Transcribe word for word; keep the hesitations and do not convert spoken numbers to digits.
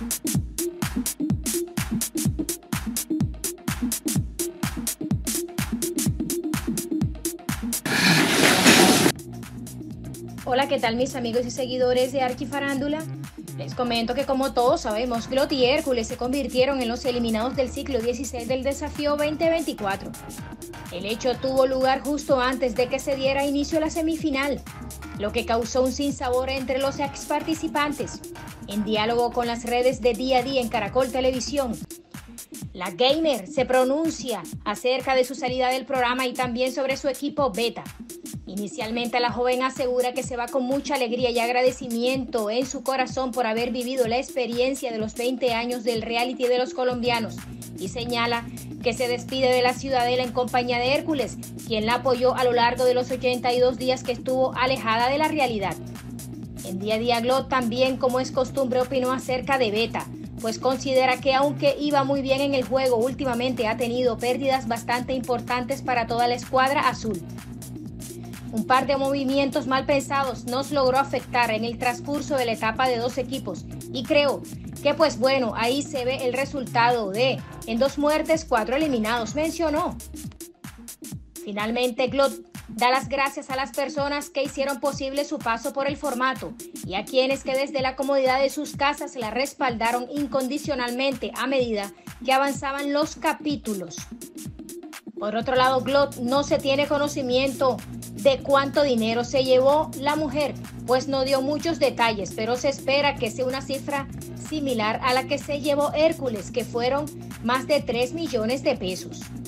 Hola, ¿qué tal mis amigos y seguidores de Arquifarándula? Les comento que como todos sabemos, Glot y Hércules se convirtieron en los eliminados del ciclo dieciséis del Desafío veinte veinticuatro. El hecho tuvo lugar justo antes de que se diera inicio a la semifinal, lo que causó un sinsabor entre los ex participantes. En diálogo con las redes de Día a Día en Caracol Televisión, la gamer se pronuncia acerca de su salida del programa y también sobre su equipo Beta. Inicialmente la joven asegura que se va con mucha alegría y agradecimiento en su corazón por haber vivido la experiencia de los veinte años del reality de los colombianos y señala que se despide de la Ciudadela en compañía de Hércules, quien la apoyó a lo largo de los ochenta y dos días que estuvo alejada de la realidad. En Día a Día Glot también, como es costumbre, opinó acerca de Beta, pues considera que aunque iba muy bien en el juego, últimamente ha tenido pérdidas bastante importantes para toda la escuadra azul. Un par de movimientos mal pensados nos logró afectar en el transcurso de la etapa de dos equipos y creo que pues bueno, ahí se ve el resultado de en dos muertes, cuatro eliminados, mencionó. Finalmente, Glot da las gracias a las personas que hicieron posible su paso por el formato y a quienes que desde la comodidad de sus casas la respaldaron incondicionalmente a medida que avanzaban los capítulos. Por otro lado, Glot no se tiene conocimiento de cuánto dinero se llevó la mujer, pues no dio muchos detalles, pero se espera que sea una cifra similar a la que se llevó Hércules, que fueron más de tres millones de pesos.